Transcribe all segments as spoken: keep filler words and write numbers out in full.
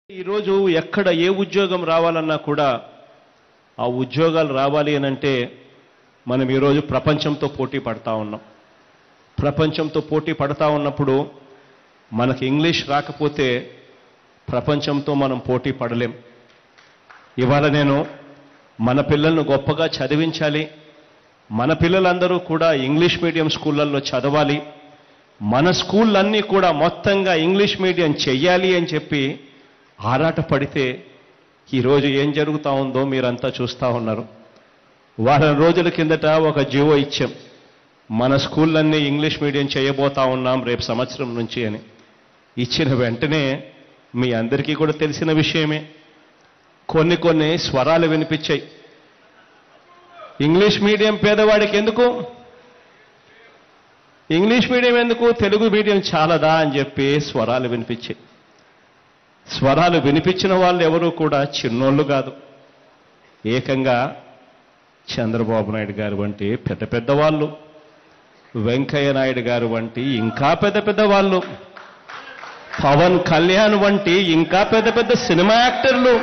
ఈరోజు ఎక్కడ ఏ ఉద్యోగం రావాలన్నా కూడా ఆ ఉద్యోగాలు రావాలి అనంటే మనం ఈరోజు ప్రపంచంతో పోటీ పడతా ఉన్నాం. ప్రపంచంతో పోటీ పడతా ఉన్నప్పుడు మనకి ఇంగ్లీష్ రాకపోతే ప్రపంచంతో మనం పోటీ పడలేం. ఇవాళ నేను మన పిల్లలను గొప్పగా చదివించాలి, మన పిల్లలందరూ కూడా ఇంగ్లీష్ మీడియం స్కూళ్ళల్లో చదవాలి, మన స్కూళ్ళన్నీ కూడా మొత్తంగా ఇంగ్లీష్ మీడియం చెయ్యాలి అని చెప్పి ఆరాట పడితే ఈరోజు ఏం జరుగుతూ ఉందో మీరంతా చూస్తూ ఉన్నారు. వారం రోజుల కిందట ఒక జీవో ఇచ్చాం, మన స్కూళ్ళన్నీ ఇంగ్లీష్ మీడియం చేయబోతా ఉన్నాం రేపు సంవత్సరం నుంచి అని. ఇచ్చిన వెంటనే మీ అందరికీ కూడా తెలిసిన విషయమే, కొన్ని కొన్ని స్వరాలు వినిపించాయి. ఇంగ్లీష్ మీడియం పేదవాడికి ఎందుకు, ఇంగ్లీష్ మీడియం ఎందుకు, తెలుగు మీడియం చాలదా అని చెప్పి స్వరాలు వినిపించాయి. స్వరాలు వినిపించిన వాళ్ళు ఎవరూ కూడా చిన్నోళ్ళు కాదు, ఏకంగా చంద్రబాబు నాయుడు గారు వంటి పెద్ద పెద్ద వాళ్ళు, వెంకయ్య నాయుడు గారు వంటి ఇంకా పెద్ద పెద్ద వాళ్ళు, పవన్ కళ్యాణ్ వంటి ఇంకా పెద్ద పెద్ద సినిమా యాక్టర్లు,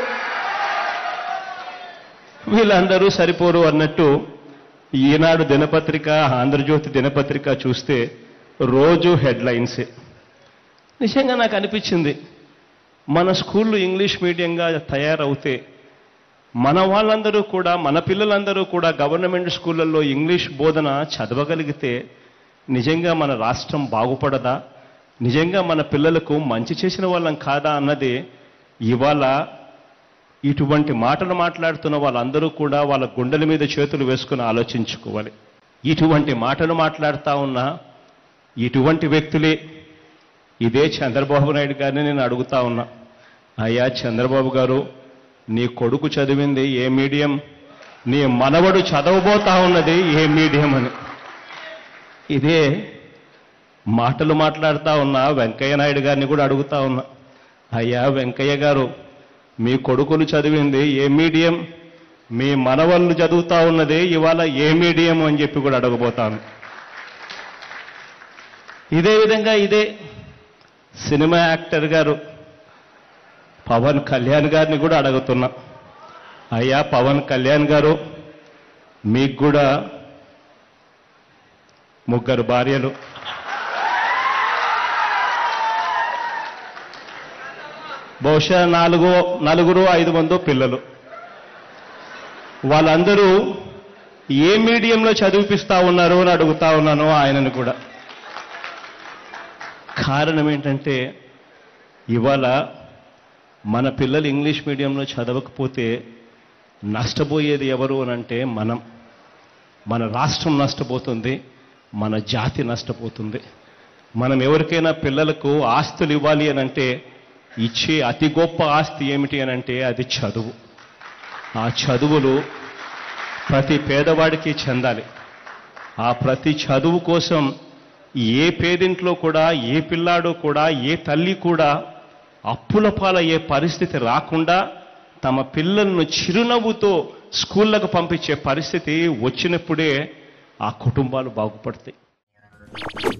వీళ్ళందరూ సరిపోరు అన్నట్టు ఈనాడు దినపత్రిక, ఆంధ్రజ్యోతి దినపత్రిక చూస్తే రోజు హెడ్లైన్సే. నిజంగా నాకు అనిపించింది, మన స్కూళ్ళు ఇంగ్లీష్ మీడియంగా తయారవుతే మన వాళ్ళందరూ కూడా, మన పిల్లలందరూ కూడా గవర్నమెంట్ స్కూళ్ళల్లో ఇంగ్లీష్ బోధన చదవగలిగితే నిజంగా మన రాష్ట్రం బాగుపడదా, నిజంగా మన పిల్లలకు మంచి చేసిన వాళ్ళం కాదా అన్నది ఇవాళ ఇటువంటి మాటలు మాట్లాడుతున్న వాళ్ళందరూ కూడా వాళ్ళ గుండెల మీద చేతులు వేసుకుని ఆలోచించుకోవాలి. ఇటువంటి మాటలు మాట్లాడుతూ ఉన్న ఇటువంటి వ్యక్తులే ఇదే చంద్రబాబు నాయుడు గారిని నేను అడుగుతా ఉన్నా, అయ్యా చంద్రబాబు గారు, నీ కొడుకు చదివింది ఏ మీడియం, నీ మనవడు చదవబోతా ఉన్నది ఏ మీడియం అని. ఇదే మాటలు మాట్లాడుతూ ఉన్న వెంకయ్య నాయుడు గారిని కూడా అడుగుతా ఉన్నా, అయ్యా వెంకయ్య గారు, మీ కొడుకులు చదివింది ఏ మీడియం, మీ మనవళ్ళు చదువుతా ఉన్నది ఇవాళ ఏ మీడియం అని చెప్పి కూడా అడగబోతాను. ఇదే విధంగా ఇదే సినిమా యాక్టర్ గారు పవన్ కళ్యాణ్ గారిని కూడా అడుగుతున్నా, అయ్యా పవన్ కళ్యాణ్ గారు, మీకు కూడా ముగ్గురు భార్యలు, బహుశా నాలుగో నలుగురు ఐదు మందో పిల్లలు, వాళ్ళందరూ ఏ మీడియంలో చదివిపిస్తా ఉన్నారు అని అడుగుతా ఉన్నాను ఆయనను కూడా. కారణం ఏంటంటే ఇవాళ మన పిల్లలు ఇంగ్లీష్ మీడియంలో చదవకపోతే నష్టపోయేది ఎవరు అనంటే మనం, మన రాష్ట్రం నష్టపోతుంది, మన జాతి నష్టపోతుంది. మనం ఎవరికైనా పిల్లలకు ఆస్తులు ఇవ్వాలి అనంటే ఇచ్చే అతి గొప్ప ఆస్తి ఏమిటి అనంటే అది చదువు. ఆ చదువులు ప్రతి పేదవాడికి చెందాలి. ఆ ప్రతి చదువు కోసం ఏ పేదింట్లో కూడా, ఏ పిల్లాడు కూడా, ఏ తల్లి కూడా అప్పుల పాలయ్యే పరిస్థితి రాకుండా తమ పిల్లలను చిరునవ్వుతో స్కూళ్ళకు పంపించే పరిస్థితి వచ్చినప్పుడే ఆ కుటుంబాలు బాగుపడతాయి.